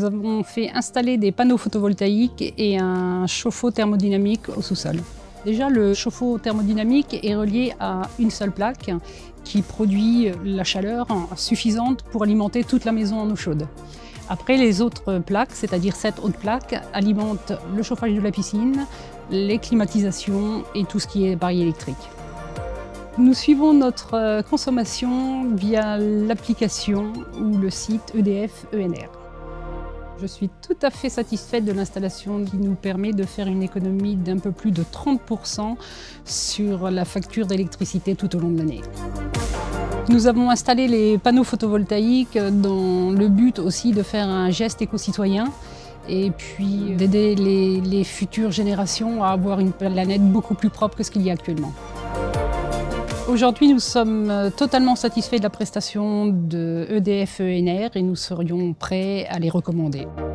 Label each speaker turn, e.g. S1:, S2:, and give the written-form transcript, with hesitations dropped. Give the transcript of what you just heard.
S1: avons fait installer des panneaux photovoltaïques et un chauffe-eau thermodynamique au sous-sol. Déjà, le chauffe-eau thermodynamique est relié à une seule plaque qui produit la chaleur suffisante pour alimenter toute la maison en eau chaude. Après, les autres plaques, c'est-à-dire 7 autres plaques, alimentent le chauffage de la piscine, les climatisations et tout ce qui est appareil électrique. Nous suivons notre consommation via l'application ou le site EDF ENR. Je suis tout à fait satisfaite de l'installation qui nous permet de faire une économie d'un peu plus de 30% sur la facture d'électricité tout au long de l'année. Nous avons installé les panneaux photovoltaïques dans le but aussi de faire un geste éco-citoyen et puis d'aider les futures générations à avoir une planète beaucoup plus propre que ce qu'il y a actuellement. Aujourd'hui, nous sommes totalement satisfaits de la prestation de EDF ENR et nous serions prêts à les recommander.